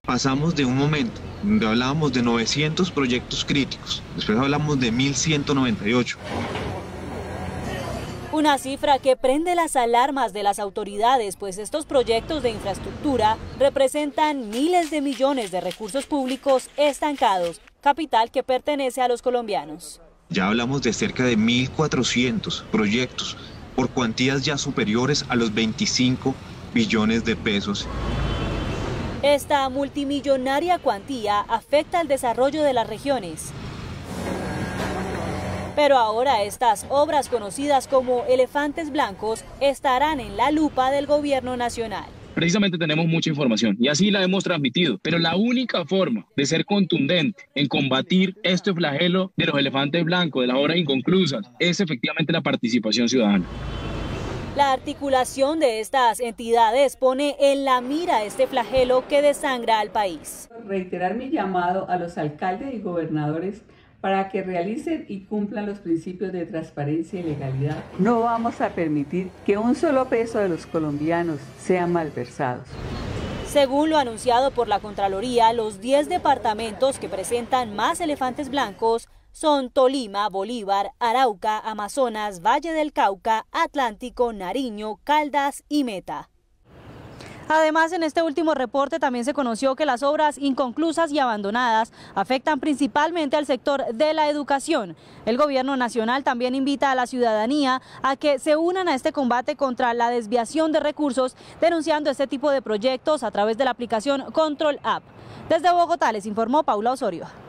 Pasamos de un momento donde hablábamos de 900 proyectos críticos, después hablamos de 1.198. Una cifra que prende las alarmas de las autoridades, pues estos proyectos de infraestructura representan miles de millones de recursos públicos estancados, capital que pertenece a los colombianos. Ya hablamos de cerca de 1.400 proyectos por cuantías ya superiores a los 25 billones de pesos. Esta multimillonaria cuantía afecta el desarrollo de las regiones. Pero ahora estas obras conocidas como elefantes blancos estarán en la lupa del gobierno nacional. Precisamente tenemos mucha información y así la hemos transmitido, pero la única forma de ser contundente en combatir este flagelo de los elefantes blancos, de las obras inconclusas, es efectivamente la participación ciudadana. La articulación de estas entidades pone en la mira este flagelo que desangra al país. Reiterar mi llamado a los alcaldes y gobernadores para que realicen y cumplan los principios de transparencia y legalidad. No vamos a permitir que un solo peso de los colombianos sea malversado. Según lo anunciado por la Contraloría, los 10 departamentos que presentan más elefantes blancos son Tolima, Bolívar, Arauca, Amazonas, Valle del Cauca, Atlántico, Nariño, Caldas y Meta. Además, en este último reporte también se conoció que las obras inconclusas y abandonadas afectan principalmente al sector de la educación. El gobierno nacional también invita a la ciudadanía a que se unan a este combate contra la desviación de recursos, denunciando este tipo de proyectos a través de la aplicación Control App. Desde Bogotá les informó Paula Osorio.